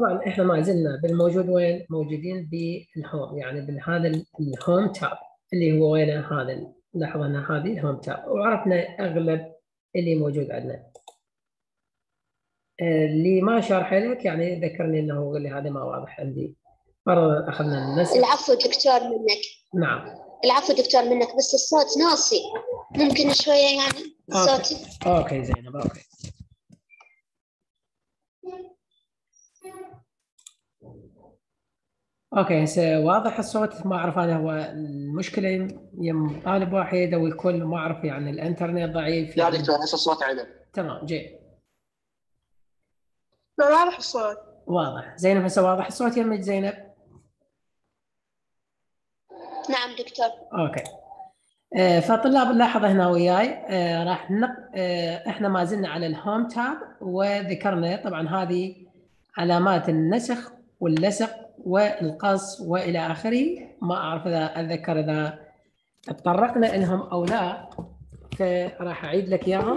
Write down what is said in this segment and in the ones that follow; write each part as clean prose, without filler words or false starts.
طبعا احنا ما زلنا بالموجود وين؟ موجودين بالهوم، يعني بهذا الهوم تاب اللي هو وين هذا. لاحظ ان هذه الهوم تاب وعرفنا اغلب اللي موجود عندنا. اللي ما شرح لك يعني ذكرني انه قال لي هذا ما واضح عندي. مرة اخذنا النسخ. العفو دكتور منك. نعم. العفو دكتور منك، بس الصوت ناصي، ممكن شوية يعني الصوت. اوكي زينب، اوكي. اوكي هسه واضح الصوت. ما اعرف انا هو المشكله يم طالب واحد او الكل، ما اعرف يعني الانترنت ضعيف لا يعني. دكتور هسه الصوت عدل. تمام جيد. لا واضح الصوت. واضح زينب. هسه واضح الصوت يمك زينب؟ نعم دكتور. اوكي. فطلاب نلاحظ هنا وياي راح احنا ما زلنا على الهوم تاب، وذكرنا طبعا هذه علامات النسخ واللصق والقص والى اخره. ما اعرف اذا اتذكر اذا تطرقنا لهم او لا، فراح اعيد لك اياهم.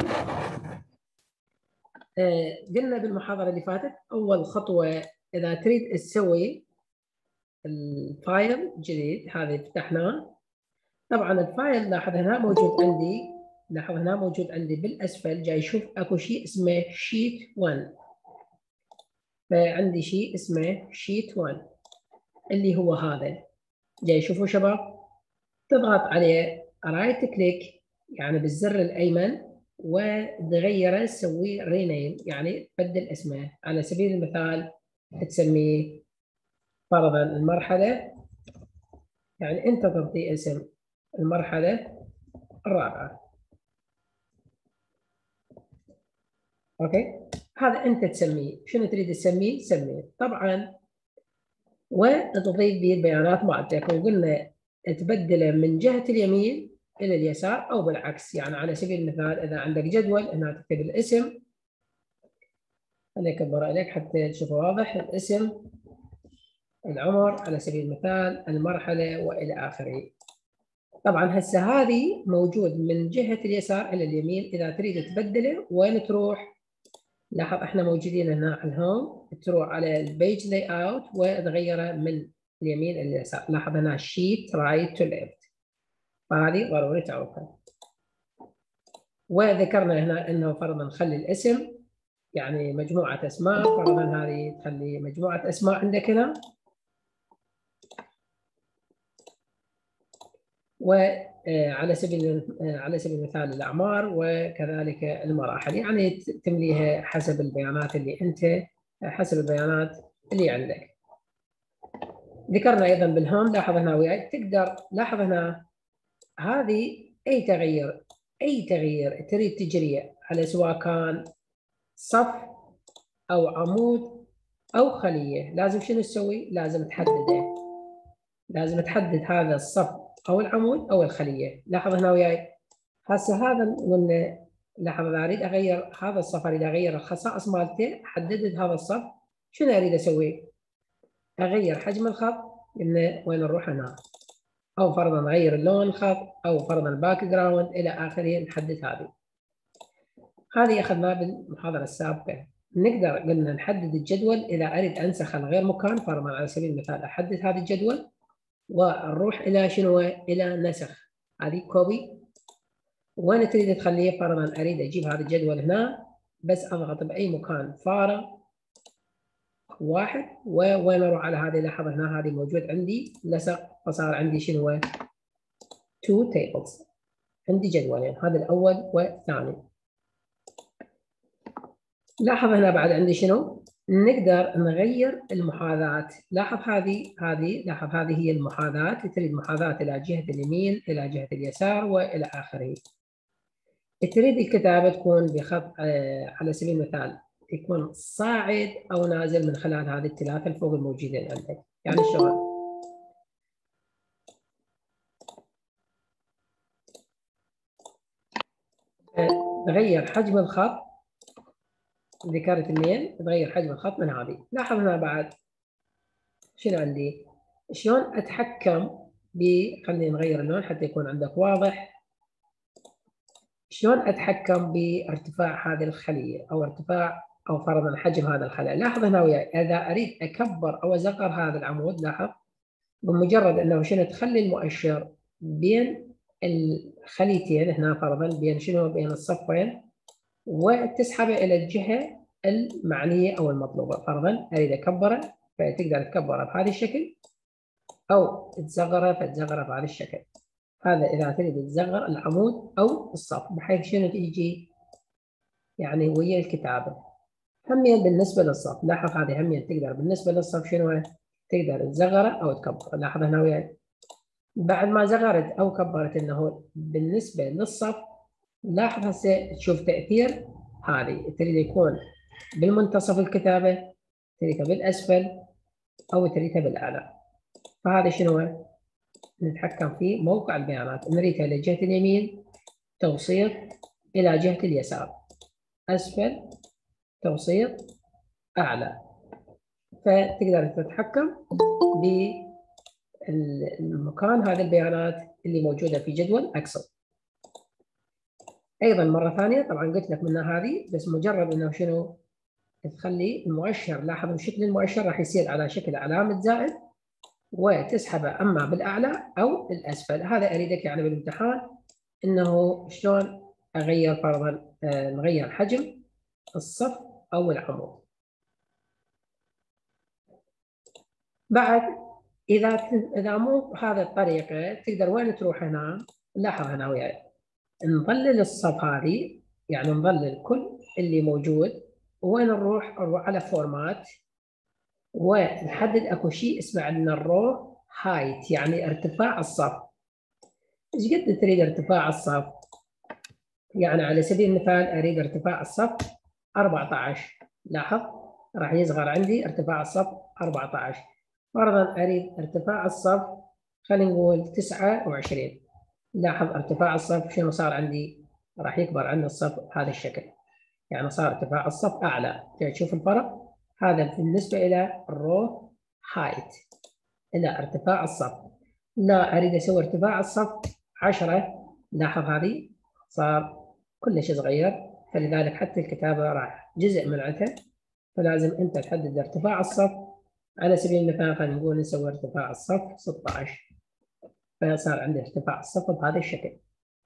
قلنا بالمحاضره اللي فاتت اول خطوه اذا تريد تسوي الفايل جديد، هذا فتحناه. طبعا الفايل لاحظ هنا موجود عندي، لاحظ هنا موجود عندي بالاسفل جاي يشوف اكو شيء اسمه شيت 1. فعندي شيء اسمه شيت 1 اللي هو هذا. جاي شوفوا شباب، تضغط عليه رايت كليك يعني بالزر الايمن وتغيره، تسوي رينيم يعني تبدل اسمه. على سبيل المثال تسميه فرضا المرحله، يعني انت تعطي اسم المرحله الرابعه. اوكي، هذا انت تسميه. شنو تريد تسميه؟ سميه طبعا، وتضيف به البيانات مالتك. وقلنا تبدله من جهه اليمين الى اليسار او بالعكس. يعني على سبيل المثال اذا عندك جدول هنا تكتب الاسم، خليني اكبر عليك حتى تشوفه واضح. الاسم، العمر على سبيل المثال، المرحله والى اخره. طبعا هسه هذه موجود من جهه اليسار الى اليمين. اذا تريد تبدله وين تروح؟ لاحظ احنا موجودين هنا على الهوم، تروح على البيج لاي اوت وتغيره من اليمين الى اليسار. لاحظ هنا شيت رايت تو ليفت، فهذه ضروري تعرفها. وذكرنا هنا انه فرضا نخلي الاسم يعني مجموعه اسماء، فرضا هذه تخلي مجموعه اسماء عندك هنا، وعلى سبيل المثال الاعمار وكذلك المراحل، يعني تمليها حسب البيانات اللي انت، حسب البيانات اللي عندك. ذكرنا ايضا بالهوم، لاحظ هنا وياي تقدر، لاحظ هنا هذه اي تغيير تريد تجريه على سواء كان صف او عمود او خليه، لازم شنو تسوي؟ لازم تحدده. لازم تحدد هذا الصف او العمود او الخليه. لاحظ هنا وياي هسه هذا قلنا، لاحظ اذا اريد اغير هذا الصف، اريد اغير الخصائص مالته، حددت هذا الصف، شنو اريد اسوي؟ اغير حجم الخط، قلنا وين نروح هنا، او فرضا نغير اللون الخط، او فرضا الباك جراوند الى اخره. نحدد هذه اخذناها بالمحاضره السابقه. نقدر قلنا نحدد الجدول اذا اريد انسخ غير مكان، فرضا على سبيل المثال احدد هذا الجدول ونروح الى شنو؟ الى نسخ. هذه كوبي. وين تريد تخليه؟ فرضا اريد اجيب هذا الجدول هنا، بس اضغط باي مكان فارغ واحد، وين اروح على هذه. لاحظ هنا هذه موجود عندي لصق، فصار عندي شنو؟ 2 tables، عندي جدولين، هذا الاول والثاني. لاحظ هنا بعد عندي شنو؟ نقدر نغير المحاذاة. لاحظ لاحظ هذه هي المحاذاة. تريد محاذاة الى جهة اليمين، الى جهة اليسار والى اخره. تريد الكتابة تكون بخط على سبيل المثال يكون صاعد او نازل من خلال هذه الثلاثة الفوق الموجودين عندك. يعني شلون؟ تغير حجم الخط، ذكرت اثنين، تغير حجم الخط من هذه. لاحظ هنا بعد شنو عندي؟ شلون اتحكم خلينا نغير اللون حتى يكون عندك واضح. شلون اتحكم بارتفاع هذه الخليه او ارتفاع او فرضا حجم هذا الخلل. لاحظ هنا وياي اذا اريد اكبر او اصغر هذا العمود، لاحظ بمجرد انه شنو تخلي المؤشر بين الخليتين هنا فرضا بين شنو بين الصفين وتسحبه الى الجهه المعنيه او المطلوبه. فرضا اريد اكبره فتقدر تكبره بهذا الشكل او تصغره فتصغره بهذا الشكل. هذا اذا تريد تصغر العمود او الصف بحيث شنو تيجي يعني ويا الكتابه. همين بالنسبه للصف، لاحظ هذه همين تقدر بالنسبه للصف شنو تقدر تصغره او تكبره. لاحظ هنا وياي بعد ما صغرت او كبرت انه بالنسبه للصف، لاحظ هسه تشوف تاثير هذه تريد يكون بالمنتصف الكتابه، تريدها بالاسفل او تريدها بالاعلى. فهذا شنو نتحكم في موقع البيانات، نريدها الى جهه اليمين توسيط الى جهه اليسار، اسفل توسيط اعلى. فتقدر تتحكم بالمكان هذه البيانات اللي موجوده في جدول اكسل. ايضا مره ثانيه طبعا قلت لك منها هذه بس مجرد انه شنو تخلي المؤشر، لاحظ شكل المؤشر راح يصير على شكل علامه زائد وتسحبه اما بالاعلى او الاسفل. هذا اريدك يعني بالامتحان انه شلون اغير فرضا نغير حجم الصف او العمود. بعد اذا مو بهذه الطريقه تقدر وين تروح هنا. لاحظ هنا وياي نظلل الصف هذه يعني نظلل كل اللي موجود، وين نروح على فورمات ونحدد اكو شيء اسمه عندنا الرو هايت يعني ارتفاع الصف. ايش قد تريد ارتفاع الصف؟ يعني على سبيل المثال اريد ارتفاع الصف 14. لاحظ راح يصغر عندي ارتفاع الصف 14. فرضا اريد ارتفاع الصف خلينا نقول 29. لاحظ ارتفاع الصف شنو صار عندي؟ راح يكبر عندي الصف بهذا الشكل، يعني صار ارتفاع الصف اعلى. تشوف الفرق؟ هذا بالنسبه الى الرو هايت الى ارتفاع الصف. لا اريد اسوي ارتفاع الصف 10. لاحظ هذه صار كلش صغير، فلذلك حتى الكتابه راح جزء من عندها، فلازم انت تحدد ارتفاع الصف. على سبيل المثال خلينا نقول نسوي ارتفاع الصف 16، فصار عندي ارتفاع الصف بهذا الشكل.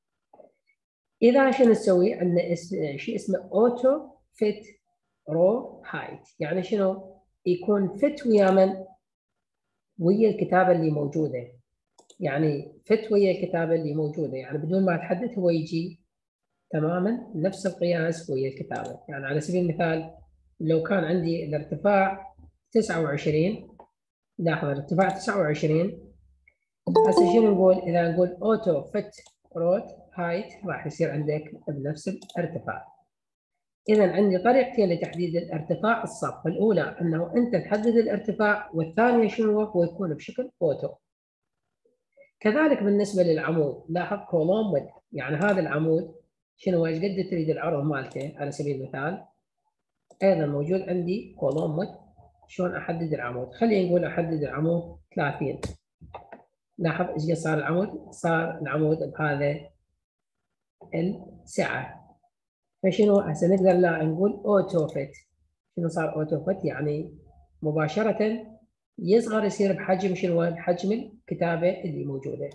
اذا شنو نسوي؟ عندنا شيء اسمه اوتو فيت رو هايت، يعني شنو؟ يكون فت ويا من؟ ويا الكتابه اللي موجوده، يعني فت ويا الكتابه اللي موجوده، يعني بدون ما تحدد هو يجي تماما نفس القياس ويا الكتابه. يعني على سبيل المثال لو كان عندي الارتفاع 29، لاحظ الارتفاع 29، هسه شنو نقول؟ اذا نقول اوتو فت روت هايت راح يصير عندك بنفس الارتفاع. اذا عندي طريقتين لتحديد الارتفاع الصف، الاولى انه انت تحدد الارتفاع، والثانيه شنو هو يكون بشكل اوتو. كذلك بالنسبه للعمود، لاحظ كولوم ويدث، يعني هذا العمود شنو ايش قد تريد العرض مالته على سبيل المثال. ايضا موجود عندي كولوم ويدث. شلون احدد العمود؟ خلينا نقول احدد العمود 30. لاحظ ايش قد صار العمود؟ صار العمود بهذا السعه. فشنو هسه نقدر لا نقول اوتو فيت. شنو صار اوتو فيت؟ يعني مباشره يصغر يصير بحجم شنو؟ بحجم الكتابه اللي موجوده.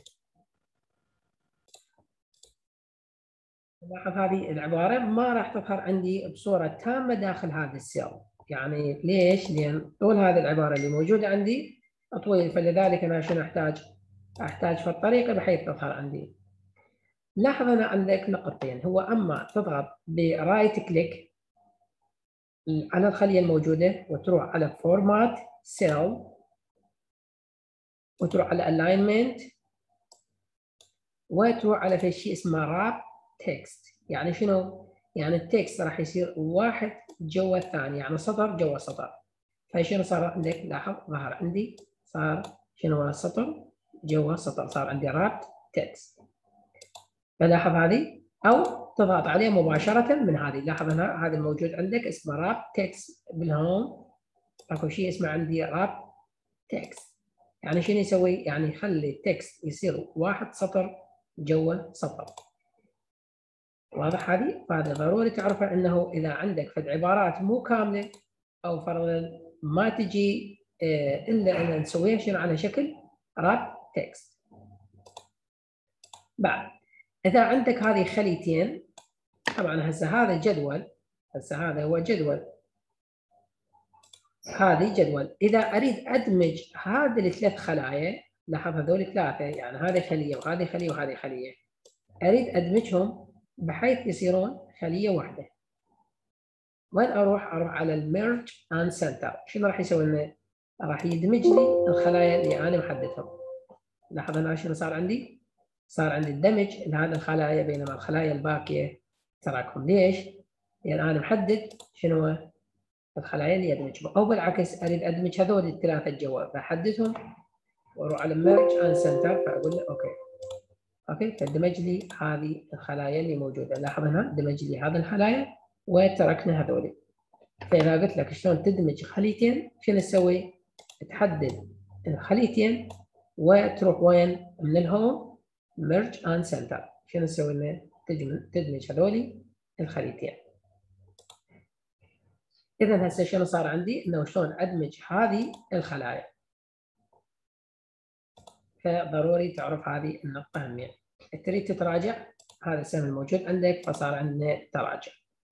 لاحظ هذه العباره ما راح تظهر عندي بصوره تامه داخل هذا السيل. يعني ليش؟ لان طول هذه العباره اللي موجوده عندي طويل، فلذلك انا شنو احتاج في الطريقه بحيث تظهر عندي. لاحظ هنا عندك نقطتين، هو اما تضغط برايت كليك على الخليه الموجوده وتروح على فورمات سيل وتروح على الاينمنت وتروح على شيء اسمه راب تكست. يعني شنو؟ يعني التكست راح يصير واحد جوا الثاني، يعني سطر جوا سطر. فشنو صار عندك؟ لاحظ ظهر عندي صار شنو؟ سطر جوا سطر، صار عندي راب تكست. فلاحظ هذه او تضغط عليه مباشره من هذه. لاحظ هنا هذا الموجود عندك اسمه راب تكست بالهوم، اكو شيء اسمه عندي راب تكست. يعني شنو يسوي؟ يعني يخلي التكست يصير واحد سطر جوا سطر. واضح هذه؟ فهذا ضروري تعرفه انه اذا عندك فد عبارات مو كامله او فرضا ما تجي الا ان نسويها شنو على شكل راب تكست. بعد اذا عندك هذه خليتين، طبعا هسه هذا جدول، هسه هذا هو جدول، هذه جدول. اذا اريد ادمج هذه الثلاث خلايا، لاحظ هذول ثلاثه، يعني هذه خليه وهذه خليه وهذه خليه، اريد ادمجهم بحيث يصيرون خليه واحده. وين اروح؟ اروح على الميرج اند سنتر. شنو راح يسوي لنا؟ راح يدمج لي الخلايا اللي انا محددهم. لاحظ هنا شنو صار عندي؟ صار عندي الدمج لهذه الخلايا، بينما الخلايا الباقيه تراكم. ليش؟ لان انا محدد شنو الخلايا اللي ادمجهم، او بالعكس اريد ادمج هذول الثلاثه جوا، فاحددهم واروح على ميرج اند سنتر، فاقول له اوكي فدمج لي هذه الخلايا اللي موجوده. لاحظ هنا دمج لي هذه الخلايا وتركنا هذول. فاذا قلت لك شلون تدمج خليتين، شنو تسوي؟ تحدد الخليتين وتروح وين؟ من الهوم ميرج اند سنتر. شنو تسوي لنا؟ تدمج هذول الخليتين. اذا هسه شنو صار عندي؟ انه شلون ادمج هذه الخلايا. فضروري تعرف هذه النقطه همين. تريد تتراجع هذا السهم الموجود عندك، فصار عندنا تراجع.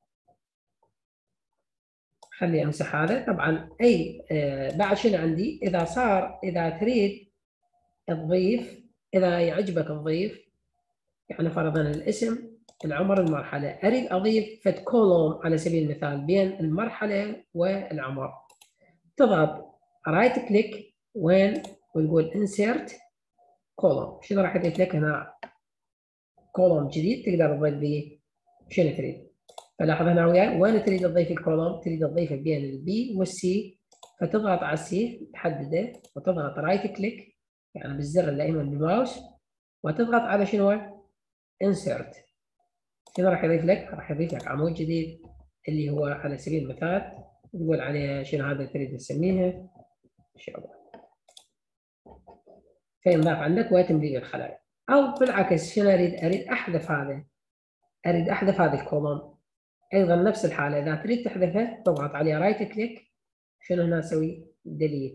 خلي امسح هذا. طبعا اي بعد شنو عندي؟ اذا تريد تضيف، اذا يعجبك تضيف، يعني فرضا الاسم، العمر، المرحله، اريد اضيف فد كولوم على سبيل المثال بين المرحله والعمر، تضغط رايت كليك وين؟ ونقول انسيرت كولوم. شنو راح يضيف لك هنا؟ كولوم جديد تقدر تضيف به شنو تريد. فلاحظ هنا وياي وين تريد تضيف الكولوم؟ تريد تضيفه بين البي والسي، فتضغط على السي تحدده وتضغط رايت كليك يعني بالزر الايمن بالماوس، وتضغط على شنو؟ انسرت. شنو راح يضيف لك؟ راح يضيف لك عمود جديد اللي هو على سبيل المثال تقول عليه شنو هذا تريد تسميها ان شاء الله، فينضاف عندك وتملي الخلايا. او بالعكس شنو اريد احذف هذا، اريد احذف هذه الكولوم، ايضا نفس الحاله اذا تريد تحذفها تضغط عليه رايت كليك، شنو هنا اسوي؟ ديليت.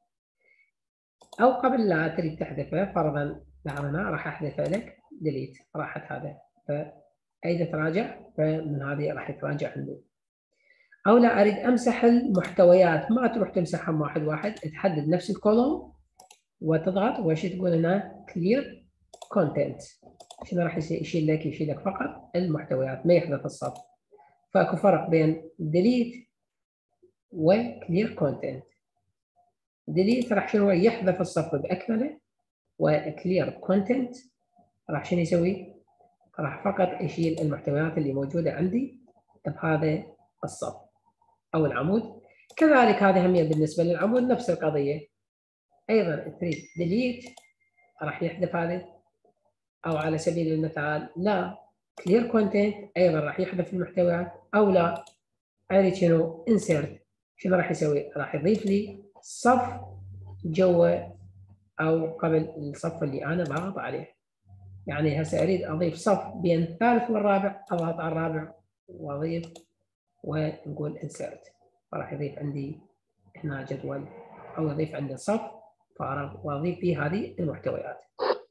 او قبل لا تريد تحذفها، فرضا لاحظ هنا راح احذفها لك ديليت، راحت هذا. فاذا تراجع فمن هذه راح يتراجع عندي. او لا اريد امسح المحتويات، ما تروح تمسحهم واحد واحد، تحدد نفس الكولوم وتضغط وش تقول هنا كلير كونتنت. شنو راح يشيل لك؟ يشيل لك فقط المحتويات، ما يحذف الصف. فاكو فرق بين ديليت وكلير كونتنت. ديليت راح شنو؟ يحذف الصف باكمله، وكلير كونتنت راح شنو يسوي؟ راح فقط يشيل المحتويات اللي موجوده عندي بهذا الصف او العمود. كذلك هذه هم بالنسبه للعمود نفس القضيه، ايضا تريد ديليت راح يحذف هذا، او على سبيل المثال لا كلير كونتنت ايضا راح يحذف المحتويات، او لا اريد شنو؟ انسرت. شنو راح يسوي؟ راح يضيف لي صف جوا او قبل الصف اللي انا ضاغط عليه. يعني هسه اريد اضيف صف بين الثالث والرابع، اضغط على الرابع واضيف ونقول انسرت، فراح يضيف عندي هنا جدول او يضيف عندي صف فارغ واضيف فيه هذه المحتويات.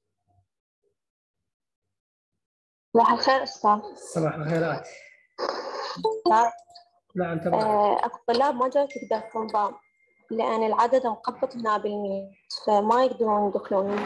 صباح الخير أستاذ. صباح الخيرات. نعم تفضل. أكو طلاب ما جاوا تقدر تنضم لأن العدد مقبط هنا بالميت، فما يقدرون يدخلون.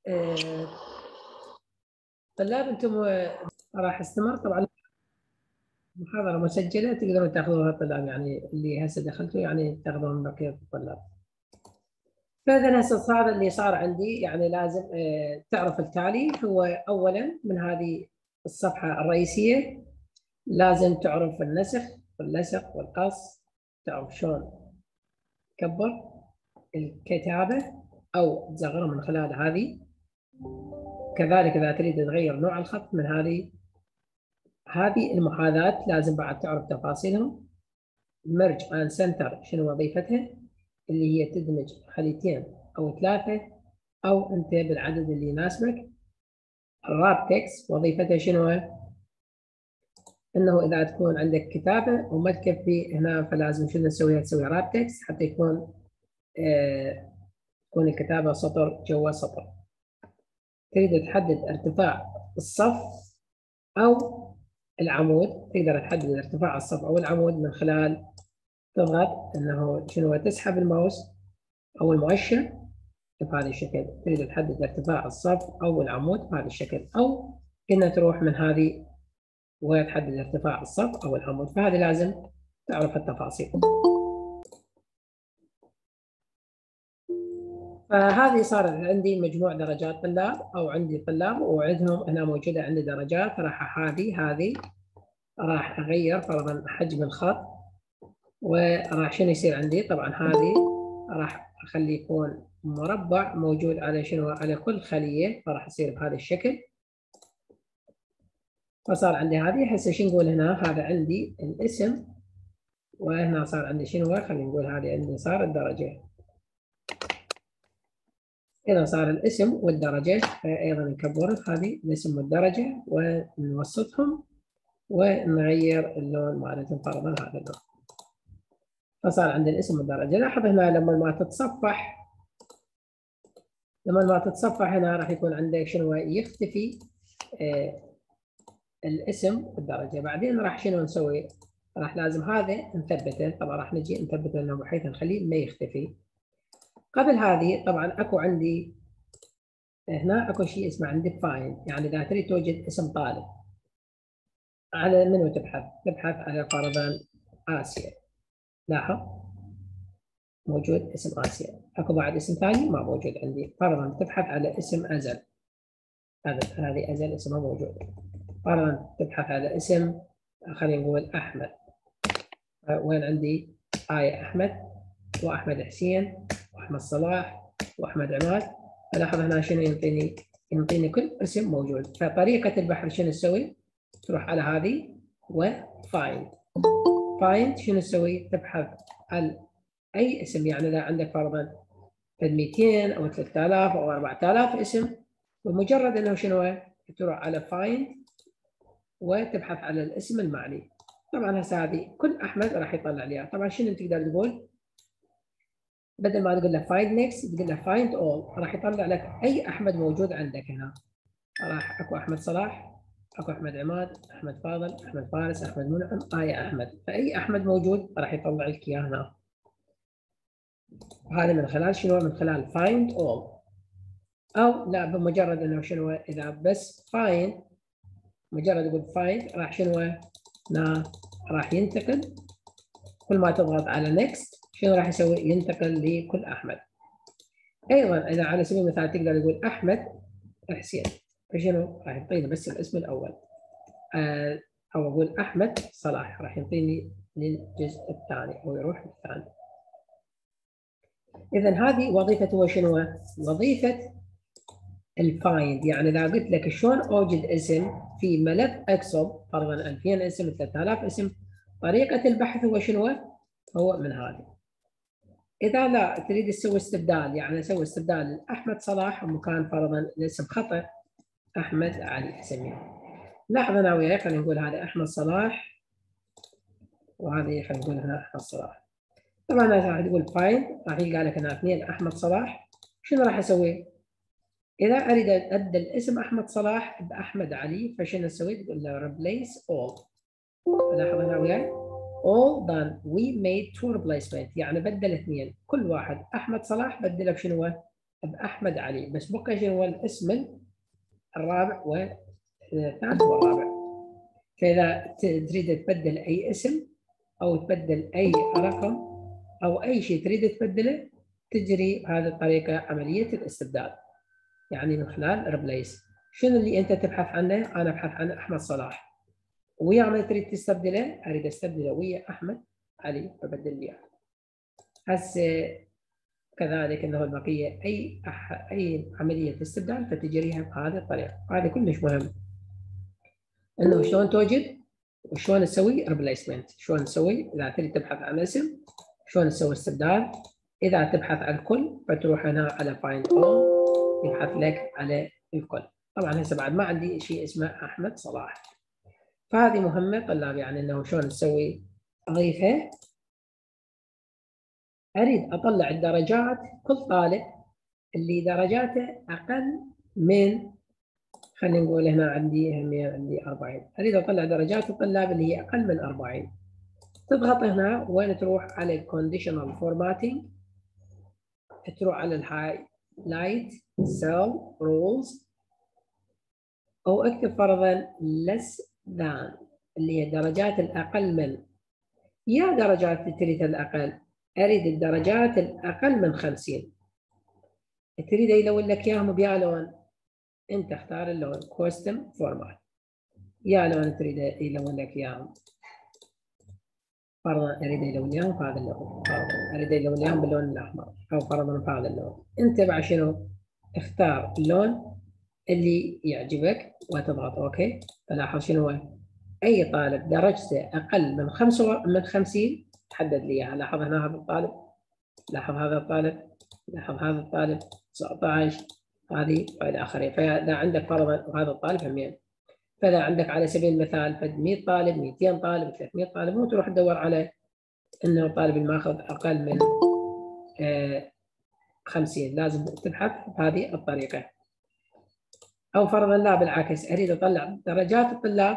طلاب انتم راح استمر طبعا محاضرة مسجلة تقدرون تاخذوها الطلاب، يعني اللي هسه دخلتوا يعني تاخذون بقية الطلاب. فإذا هسه صار اللي صار عندي يعني لازم تعرف التالي. هو أولا من هذه الصفحة الرئيسية لازم تعرف النسخ واللصق والقص، تعرف شلون تكبر الكتابة أو تصغرها من خلال هذه. كذلك إذا تريد تغير نوع الخط من هذه المحاذاة لازم بعد تعرف تفاصيلهم. merge and center شنو وظيفتها؟ اللي هي تدمج خليتين أو ثلاثة أو أنت بالعدد اللي يناسبك. الراب تكست وظيفتها شنو؟ انه اذا تكون عندك كتابه وما تكفي هنا فلازم شنو نسويها؟ تسوي راب تكست حتى يكون تكون الكتابه سطر جوا سطر. تريد تحدد ارتفاع الصف او العمود، تقدر تحدد ارتفاع الصف او العمود من خلال تضغط انه شنو، تسحب الماوس او المؤشر بهذا الشكل. تريد تحدد ارتفاع الصف او العمود بهذا الشكل، او كنا تروح من هذه وتحدد ارتفاع الصف او العمود، فهذه لازم تعرف التفاصيل. فهذه صارت عندي مجموع درجات طلاب، او عندي طلاب وعندهم هنا موجوده عندي درجات. راح هذه راح اغير فرضا حجم الخط، وراح شنو يصير عندي؟ طبعا هذه راح اخليه يكون مربع موجود على شنو؟ على كل خليه، فراح يصير بهذا الشكل. فصار عندي هذه. هسه شو نقول هنا؟ هذا عندي الاسم، وهنا صار عندي شنو؟ خلينا نقول هذه عندي صار الدرجه. إذا صار الاسم والدرجة، أيضا نكبر هذه الاسم والدرجة ونوسطهم ونغير اللون مالتهم، فرضا هذا اللون. فصار عندنا الاسم والدرجة. لاحظ هنا لما ما تتصفح هنا راح يكون عندك شنو؟ يختفي الاسم والدرجة. بعدين راح شنو نسوي؟ راح لازم هذا نثبته. طبعا راح نجي نثبته انه بحيث نخليه ما يختفي. قبل هذه طبعا اكو عندي هنا اكو شيء اسمه عندي find، يعني اذا تريد توجد اسم طالب على منو تبحث؟ تبحث على فرضا آسيا. لاحظ موجود اسم آسيا. اكو بعد اسم ثاني ما موجود عندي. فرضا تبحث على اسم أزل، هذه أزل اسمها موجود. فرضا تبحث على اسم خلينا نقول أحمد، وين عندي؟ آية أحمد وأحمد حسين وأحمد صلاح وأحمد عماد. لاحظ هنا شنو ينطيني؟ ينطيني كل اسم موجود. فطريقة البحث شنو تسوي؟ تروح على هذه وفايند. فايند شنو تسوي؟ تبحث عن اي اسم، يعني اذا عندك فرضا 200 او 3000 او 4000 اسم، بمجرد انه شنو تروح على فايند وتبحث على الاسم المعني. طبعا هسه هذه كل احمد راح يطلع لي. طبعا شنو تقدر تقول؟ بدل ما تقول له فايند نيكست تقول له فايند اول، راح يطلع لك اي احمد موجود عندك هنا. راح اكو احمد صلاح، اكو احمد عماد، احمد فاضل، احمد فارس، احمد منعم، آية احمد. فاي احمد موجود راح يطلع لك اياه هنا. هذا من خلال شنو؟ من خلال find all. او لا، بمجرد انه شنو؟ اذا بس find، مجرد اقول find راح شنو؟ راح ينتقل. كل ما تضغط على next شنو راح يسوي؟ ينتقل لكل احمد. ايضا اذا على سبيل المثال تقدر تقول احمد حسين، فشنو؟ راح يعطيني بس الاسم الاول. او اقول احمد صلاح، راح يعطيني للجزء الثاني او يروح للثاني. اذا هذه وظيفته شنو؟ وظيفه الفايند. يعني اذا قلت لك شلون اوجد اسم في ملف اكسل، فرضا 2000 اسم 3000 اسم، طريقه البحث هو شنو؟ هو من هذه. اذا لا تريد تسوي استبدال، يعني اسوي استبدال احمد صلاح ومكان فرضا الاسم خطا احمد علي اسميه. لاحظ انا وياك، خلينا نقول هذا احمد صلاح وهذه خلينا نقول هنا احمد صلاح. طبعا راح تقول فايند، راح يلقى لك هنا اثنين احمد صلاح. شنو راح اسوي؟ اذا اريد ابدل اسم احمد صلاح باحمد علي، فشنو اسوي؟ تقول له replace all. لاحظ هنا وياي all done we made two replacement، يعني بدل اثنين، كل واحد احمد صلاح بدله بشنو؟ باحمد علي، بس بقى شنو الاسم الرابع والثالث والرابع. فاذا تريد تبدل اي اسم او تبدل اي رقم او اي شيء تريد تبدله، تجري بهذه الطريقه عمليه الاستبدال، يعني من خلال ريبليس. شنو اللي انت تبحث عنه؟ انا ابحث عن احمد صلاح، ويا من تريد تستبدله؟ اريد استبدله ويا احمد علي، فبدل لي. هسه كذلك انه البقيه اي عمليه استبدال فتجريها بهذه الطريقه. هذا كلش مهم، انه شلون توجد وشلون تسوي ريبليسمنت. شلون تسوي اذا تريد تبحث عن اسم، شلون تسوي استبدال. اذا تبحث عن الكل فتروح هنا على find all، يبحث لك على الكل. طبعا هسه بعد ما عندي شيء اسمه احمد صلاح. فهذه مهمة طلاب، يعني انه شلون تسوي اضيفها. اريد اطلع الدرجات، كل طالب اللي درجاته اقل من، خلينا نقول هنا عندي 40، اريد اطلع درجات الطلاب اللي هي اقل من 40. تضغط هنا وين تروح على الكونديشنال فورماتنج، تروح على الهايلايت سيل رولز، او اكتب فرضا less than اللي هي الدرجات الاقل من. يا درجات تريد الاقل؟ اريد الدرجات الاقل من 50. تريد يلون لك اياهم بيا لون، انت اختار اللون كوستم فورمات. يا لون تريد يلون لك اياهم، فرضا اريد يلون اياهم بهذا اللون، فرضا اريد يلون اياهم باللون الاحمر، او فرضا بهذا اللون. انت بعد شنو؟ اختار اللون اللي يعجبك وتضغط اوكي. فلاحظ شنو هو؟ اي طالب درجته اقل من 50 حدد لي اياها. لاحظ هنا هذا الطالب، لاحظ هذا الطالب، لاحظ هذا الطالب 19 هذه والى اخره. فاذا عندك فرضا وهذا الطالب همين، فاذا عندك على سبيل المثال فد 100 طالب، 200 طالب، 300 طالب، مو تروح تدور على انه الطالب الماخذ اقل من 50، لازم تبحث بهذه الطريقه. او فرضا لا بالعكس، اريد اطلع درجات الطلاب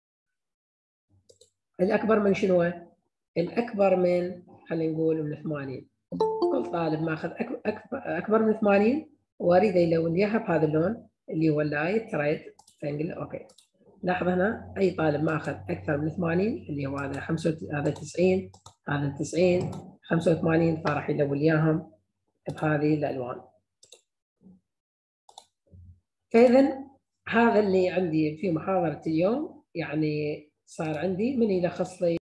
الاكبر من شنو؟ الاكبر من، خلينا نقول من 80. كل طالب ماخذ اكبر من 80 واريد يلون اياها بهذا اللون اللي هو اللايت ريد، فنقول اوكي. لاحظ هنا اي طالب ماخذ اكثر من 80 اللي هو هذا 95، هذا 90، هذا 90، 85، فراح يلون اياهم بهذه الالوان. فاذا هذا اللي عندي في محاضره اليوم، يعني صار عندي من يلخص لي